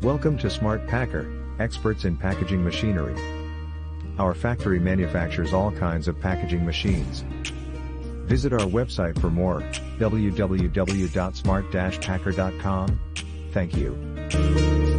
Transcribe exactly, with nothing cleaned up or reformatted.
Welcome to Smart Packer, experts in packaging machinery. Our factory manufactures all kinds of packaging machines. Visit our website for more, w w w dot smart dash packer dot com. Thank you.